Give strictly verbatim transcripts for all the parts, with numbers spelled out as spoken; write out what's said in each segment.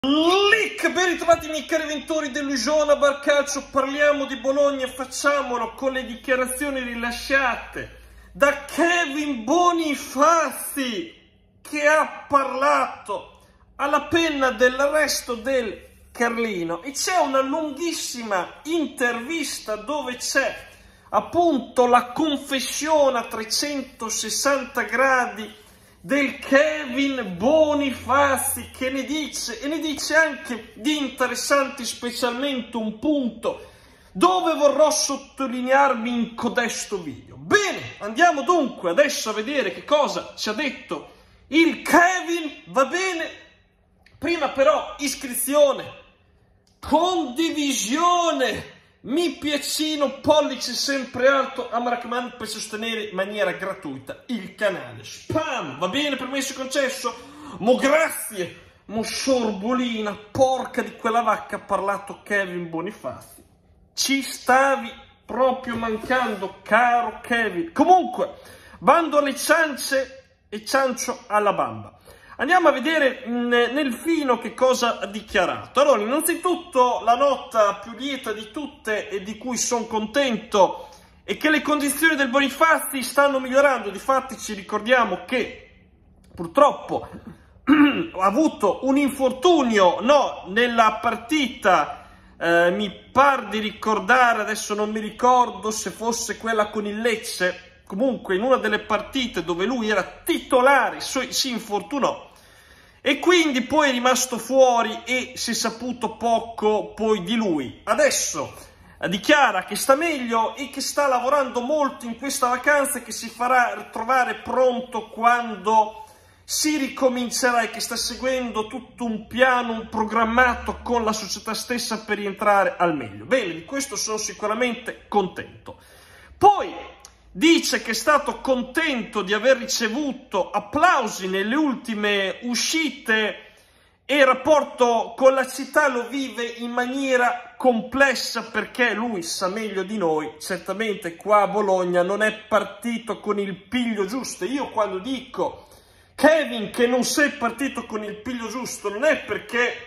Lick, ben ritrovati miei cari ventori dell'Ugiona Bar Calcio. Parliamo di Bologna e facciamolo con le dichiarazioni rilasciate da Kevin Bonifazi, che ha parlato alla penna del Resto del Carlino, e c'è una lunghissima intervista dove c'è appunto la confessione a trecentosessanta gradi del Kevin Bonifazi, che ne dice, e ne dice anche di interessanti, specialmente un punto dove vorrò sottolinearmi in codesto video. Bene, andiamo dunque adesso a vedere che cosa ci ha detto il Kevin, va bene? Prima però iscrizione, condivisione, mi piacino, pollice sempre alto, a raccomando, per sostenere in maniera gratuita il canale. Spam, va bene, permesso e concesso? Mo grazie, mo sorbolina, porca di quella vacca, ha parlato Kevin Bonifazi. Ci stavi proprio mancando, caro Kevin. Comunque, bando alle ciance e ciancio alla bamba. Andiamo a vedere nel fino che cosa ha dichiarato. Allora, innanzitutto la nota più lieta di tutte e di cui sono contento è che le condizioni del Bonifazi stanno migliorando. Difatti ci ricordiamo che purtroppo ha avuto un infortunio no, nella partita, eh, mi par di ricordare, adesso non mi ricordo se fosse quella con il Lecce, comunque in una delle partite dove lui era titolare si infortunò. E quindi poi è rimasto fuori e si è saputo poco poi di lui. Adesso dichiara che sta meglio e che sta lavorando molto in questa vacanza e che si farà trovare pronto quando si ricomincerà, e che sta seguendo tutto un piano, un programmato con la società stessa per rientrare al meglio. Bene, di questo sono sicuramente contento. Poi dice che è stato contento di aver ricevuto applausi nelle ultime uscite e il rapporto con la città lo vive in maniera complessa, perché lui sa meglio di noi, certamente qua a Bologna non è partito con il piglio giusto. Io quando dico Kevin che non sei partito con il piglio giusto non è perché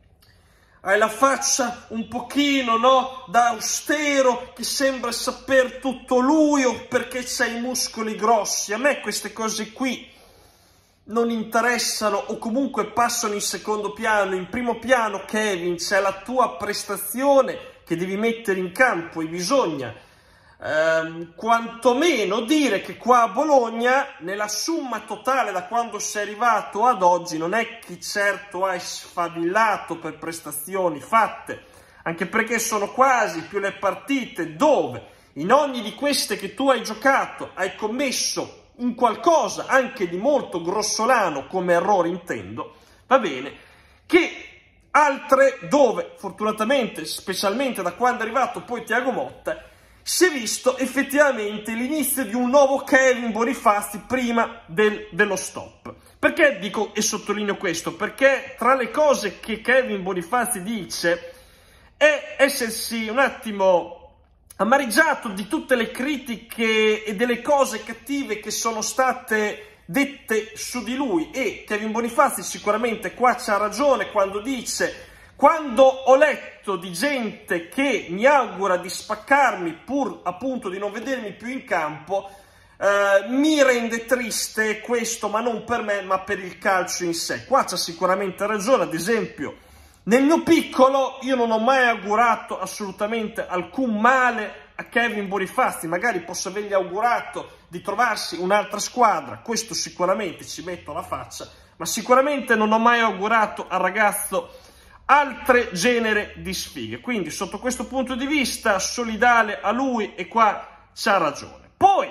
hai la faccia un pochino, no, da austero, che sembra saper tutto lui, o perché c'hai i muscoli grossi. A me queste cose qui non interessano, o comunque passano in secondo piano. In primo piano, Kevin, c'è la tua prestazione che devi mettere in campo, e bisogna ehm, quantomeno dire che qua a Bologna, nella somma totale da quando sei arrivato ad oggi, non è che certo hai sfavillato per prestazioni fatte, anche perché sono quasi più le partite dove in ogni di queste che tu hai giocato hai commesso un qualcosa anche di molto grossolano, come errore intendo, va bene, che altre dove fortunatamente, specialmente da quando è arrivato poi Thiago Motta, si è visto effettivamente l'inizio di un nuovo Kevin Bonifazi prima del, dello stop. Perché dico e sottolineo questo? Perché tra le cose che Kevin Bonifazi dice è essersi un attimo amareggiato di tutte le critiche e delle cose cattive che sono state dette su di lui, e Kevin Bonifazi sicuramente qua c'ha ragione quando dice: quando ho letto di gente che mi augura di spaccarmi pur appunto di non vedermi più in campo, eh, mi rende triste questo, ma non per me, ma per il calcio in sé. Qua c'ha sicuramente ragione. Ad esempio, nel mio piccolo io non ho mai augurato assolutamente alcun male a Kevin Bonifazi. Magari posso avergli augurato di trovarsi un'altra squadra, questo sicuramente ci metto la faccia, ma sicuramente non ho mai augurato al ragazzo altre genere di sfighe. Quindi sotto questo punto di vista solidale a lui, e qua c'ha ragione. Poi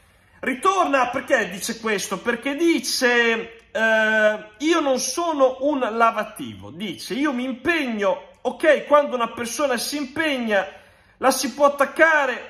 ritorna, perché dice questo? Perché dice eh, io non sono un lavativo, dice io mi impegno, ok, quando una persona si impegna la si può attaccare,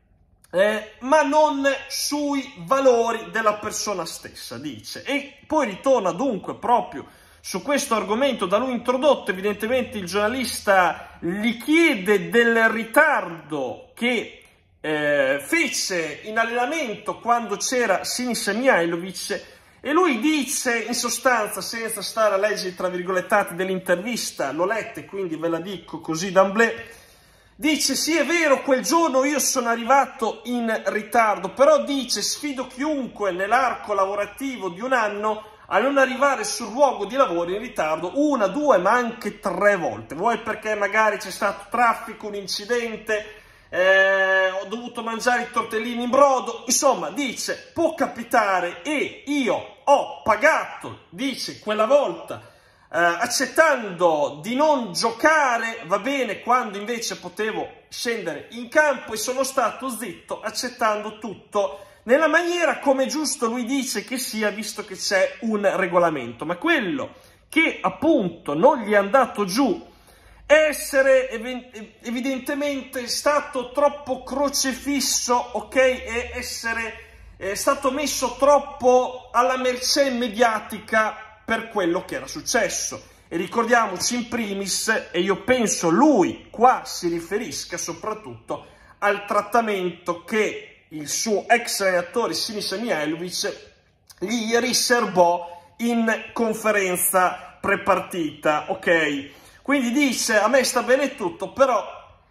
eh, ma non sui valori della persona stessa, dice. E poi ritorna dunque proprio su questo argomento da lui introdotto. Evidentemente il giornalista gli chiede del ritardo che eh, fece in allenamento quando c'era Sinisa Mihajlovic, E lui dice, in sostanza, senza stare a leggere tra virgolettati dell'intervista, l'ho letta, quindi ve la dico così d'amblè, dice: sì, è vero, quel giorno io sono arrivato in ritardo, però dice, sfido chiunque nell'arco lavorativo di un anno a non arrivare sul luogo di lavoro in ritardo una, due, ma anche tre volte. Vuoi perché magari c'è stato traffico, un incidente, eh, ho dovuto mangiare i tortellini in brodo, insomma, dice, può capitare, e io ho pagato, dice, quella volta, eh, accettando di non giocare, va bene, quando invece potevo scendere in campo, e sono stato zitto accettando tutto nella maniera come giusto lui dice che sia, visto che c'è un regolamento. Ma quello che appunto non gli è andato giù è essere evidentemente stato troppo crocefisso, ok, e essere eh, stato messo troppo alla mercé mediatica per quello che era successo. E ricordiamoci in primis, e io penso lui qua si riferisca soprattutto al trattamento che il suo ex allenatore Sinisa Mihajlović gli riservò in conferenza prepartita, ok? Quindi dice, a me sta bene tutto, però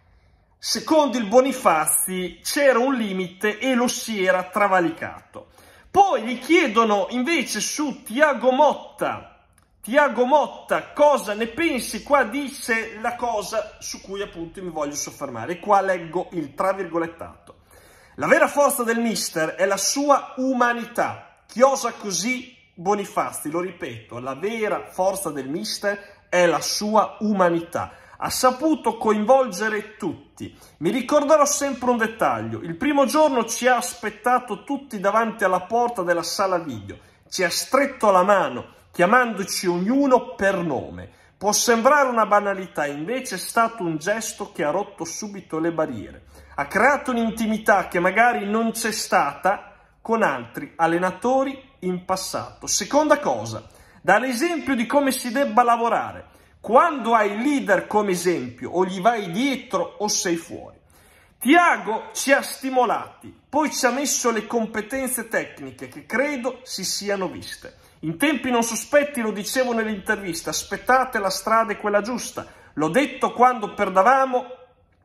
secondo il Bonifazi c'era un limite e lo si era travalicato. Poi gli chiedono invece su Thiago Motta, Thiago Motta cosa ne pensi? Qua dice la cosa su cui appunto mi voglio soffermare, e qua leggo il tra virgolettato. La vera forza del mister è la sua umanità. Chiosa così Bonifazi, lo ripeto, la vera forza del mister è la sua umanità. Ha saputo coinvolgere tutti. Mi ricorderò sempre un dettaglio. Il primo giorno ci ha aspettato tutti davanti alla porta della sala video. Ci ha stretto la mano, chiamandoci ognuno per nome. Può sembrare una banalità, invece è stato un gesto che ha rotto subito le barriere. Ha creato un'intimità che magari non c'è stata con altri allenatori in passato. Seconda cosa, dà l'esempio di come si debba lavorare. Quando hai il leader come esempio, o gli vai dietro o sei fuori. Thiago ci ha stimolati, poi ci ha messo le competenze tecniche che credo si siano viste. In tempi non sospetti lo dicevo nell'intervista, aspettate, la strada è quella giusta. L'ho detto quando perdavamo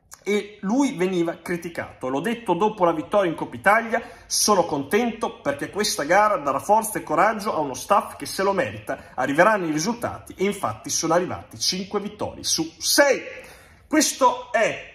e lui veniva criticato. L'ho detto dopo la vittoria in Coppa Italia, sono contento perché questa gara darà forza e coraggio a uno staff che se lo merita. Arriveranno i risultati e infatti sono arrivati cinque vittorie su sei. Questo è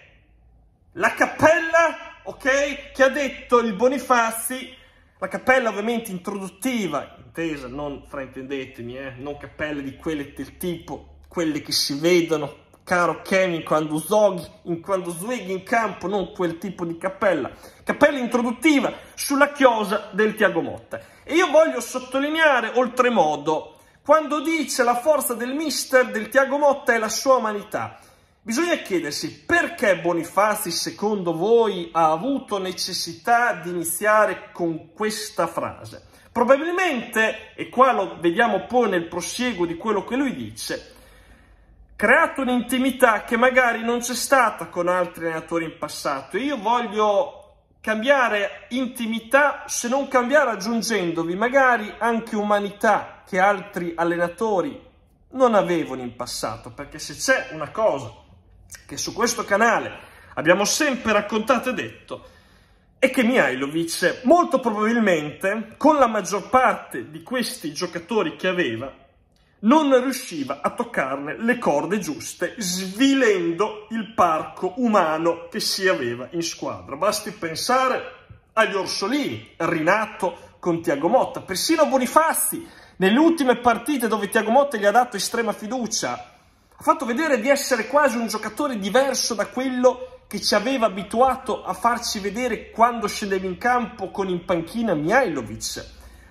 la cappella, ok, che ha detto il Bonifazi. La cappella ovviamente introduttiva, intesa, non fraintendetemi, eh, non cappelle di quelle del tipo, quelle che si vedono, caro Kevin, quando zoghi, in, quando swaghi in campo, non quel tipo di cappella. Cappella introduttiva sulla chiosa del Thiago Motta. E io voglio sottolineare oltremodo, quando dice la forza del mister del Thiago Motta è la sua umanità. Bisogna chiedersi perché Bonifazi, secondo voi, ha avuto necessità di iniziare con questa frase. Probabilmente, e qua lo vediamo poi nel prosieguo di quello che lui dice, creato un'intimità che magari non c'è stata con altri allenatori in passato. Io voglio cambiare intimità, se non cambiare aggiungendovi magari anche umanità che altri allenatori non avevano in passato, perché se c'è una cosa che su questo canale abbiamo sempre raccontato e detto è che Mihajlović molto probabilmente con la maggior parte di questi giocatori che aveva non riusciva a toccarne le corde giuste, svilendo il parco umano che si aveva in squadra. Basti pensare agli Orsolini, rinato con Thiago Motta, persino Bonifazi nelle ultime partite dove Thiago Motta gli ha dato estrema fiducia ha fatto vedere di essere quasi un giocatore diverso da quello che ci aveva abituato a farci vedere quando scendeva in campo con in panchina Mihajlović.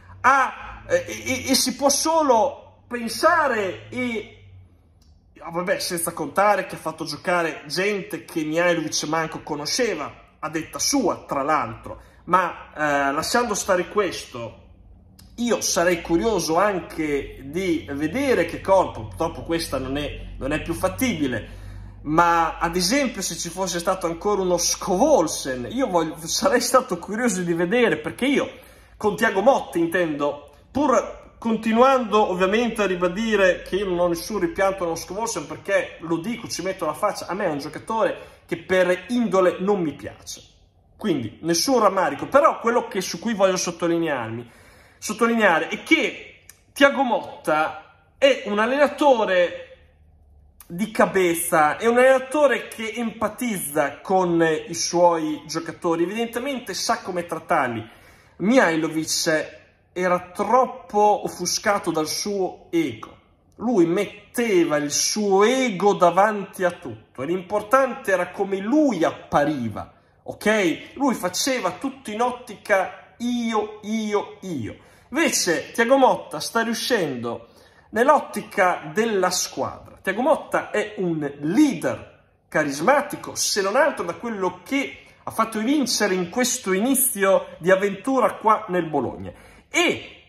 Ah, e, e, e si può solo pensare, e vabbè, senza contare che ha fatto giocare gente che Mihajlović manco conosceva, a detta sua tra l'altro, ma eh, lasciando stare questo, io sarei curioso anche di vedere che corpo, purtroppo questa non è, non è più fattibile, ma ad esempio se ci fosse stato ancora uno Scovolsen, io voglio, sarei stato curioso di vedere, perché io con Thiago Motta intendo, pur continuando ovviamente a ribadire che io non ho nessun rimpianto nello Scovolsen, perché lo dico, ci metto la faccia, a me è un giocatore che per indole non mi piace, quindi nessun rammarico. Però quello che su cui voglio sottolinearmi, sottolineare è che Thiago Motta è un allenatore di cabeza, è un allenatore che empatizza con i suoi giocatori, evidentemente sa come trattarli. Mihajlovic era troppo offuscato dal suo ego, lui metteva il suo ego davanti a tutto, l'importante era come lui appariva, ok? Lui faceva tutto in ottica io, io, io. Invece Thiago Motta sta riuscendo nell'ottica della squadra. Thiago Motta è un leader carismatico, se non altro da quello che ha fatto vincere in questo inizio di avventura qua nel Bologna. E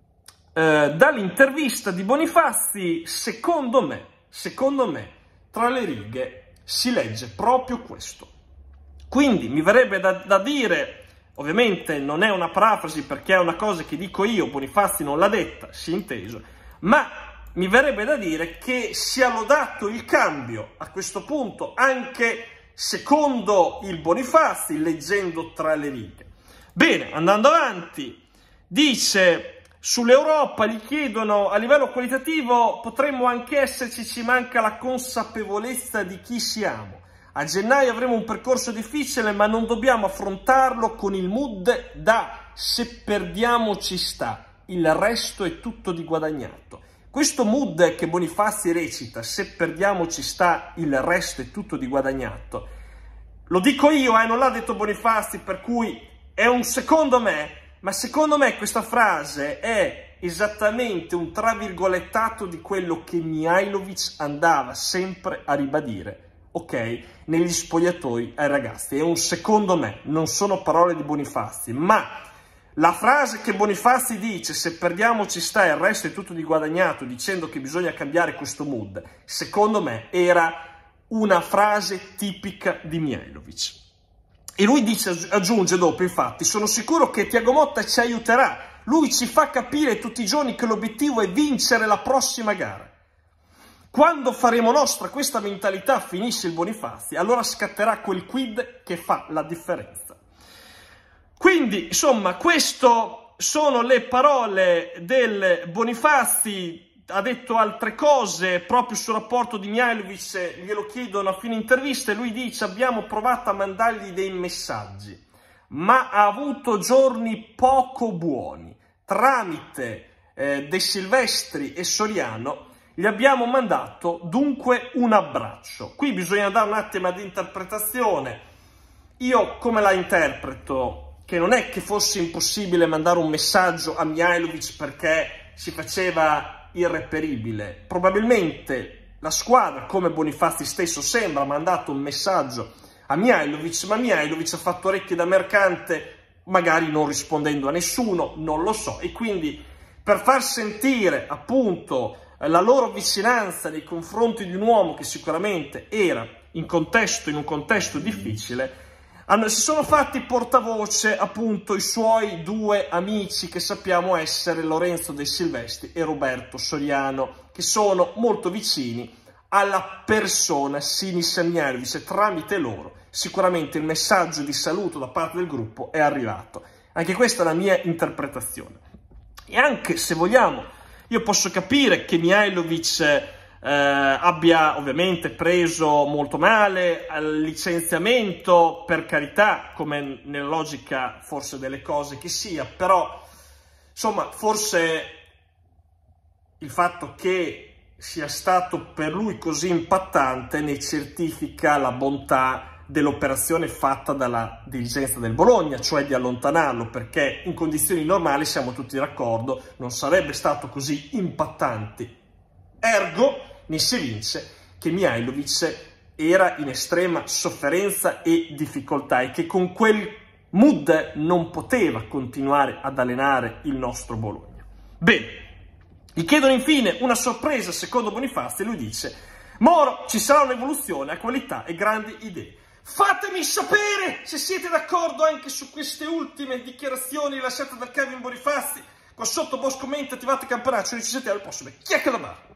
eh, dall'intervista di Bonifazi, secondo me, secondo me, tra le righe si legge proprio questo. Quindi mi verrebbe da, da dire, ovviamente non è una parafrasi perché è una cosa che dico io, Bonifazi non l'ha detta, si è inteso, ma mi verrebbe da dire che sia lodato il cambio a questo punto anche secondo il Bonifazi, leggendo tra le righe. Bene, andando avanti, dice sull'Europa, gli chiedono a livello qualitativo potremmo anche esserci, ci manca la consapevolezza di chi siamo. A gennaio avremo un percorso difficile, ma non dobbiamo affrontarlo con il mood da se perdiamo ci sta, il resto è tutto di guadagnato. Questo mood che Bonifazi recita, se perdiamo ci sta, il resto è tutto di guadagnato, lo dico io, eh, non l'ha detto Bonifazi, per cui è un secondo me, ma secondo me questa frase è esattamente un tra virgolettato di quello che Mihajlovic andava sempre a ribadire, ok, negli spogliatoi ai ragazzi. È un secondo me, non sono parole di Bonifazi, ma la frase che Bonifazi dice, se perdiamo ci sta, il resto è tutto di guadagnato, dicendo che bisogna cambiare questo mood, secondo me era una frase tipica di Mihajlovic. E lui dice, aggiunge dopo, infatti, sono sicuro che Thiago Motta ci aiuterà, lui ci fa capire tutti i giorni che l'obiettivo è vincere la prossima gara. Quando faremo nostra questa mentalità, finisce il Bonifazi, allora scatterà quel quid che fa la differenza. Quindi, insomma, queste sono le parole del Bonifazi. Ha detto altre cose proprio sul rapporto di Mihajlovic, glielo chiedono a fine intervista e lui dice abbiamo provato a mandargli dei messaggi, ma ha avuto giorni poco buoni. Tramite eh, De Silvestri e Soriano gli abbiamo mandato dunque un abbraccio. Qui bisogna dare un attimo di interpretazione. Io come la interpreto? Che non è che fosse impossibile mandare un messaggio a Mihajlovic perché si faceva irreperibile. Probabilmente la squadra, come Bonifazi stesso sembra, ha mandato un messaggio a Mihajlovic, ma Mihajlovic ha fatto orecchie da mercante, magari non rispondendo a nessuno, non lo so. E quindi per far sentire appunto la loro vicinanza nei confronti di un uomo che sicuramente era in, contesto, in un contesto difficile, Hanno, si sono fatti portavoce appunto i suoi due amici che sappiamo essere Lorenzo De Silvestri e Roberto Soriano, che sono molto vicini alla persona Sinisa Mihajlovic, e tramite loro sicuramente il messaggio di saluto da parte del gruppo è arrivato. Anche questa è la mia interpretazione. E anche se vogliamo, io posso capire che Mihajlovic Eh, abbia ovviamente preso molto male al licenziamento, per carità, come nella logica forse delle cose che sia, però insomma forse il fatto che sia stato per lui così impattante ne certifica la bontà dell'operazione fatta dalla dirigenza del Bologna, cioè di allontanarlo, perché in condizioni normali siamo tutti d'accordo, non sarebbe stato così impattante. Ergo ne si evince che Mihajlovic era in estrema sofferenza e difficoltà e che con quel mood non poteva continuare ad allenare il nostro Bologna. Bene, gli chiedono infine una sorpresa secondo Bonifazi e lui dice: Moro, ci sarà un'evoluzione a qualità e grandi idee. Fatemi sapere se siete d'accordo anche su queste ultime dichiarazioni rilasciate da Kevin Bonifazi. Qua sotto boss commenti, attivate il campanaccio, ci sentiamo al prossimo Chiacchiere da Bar.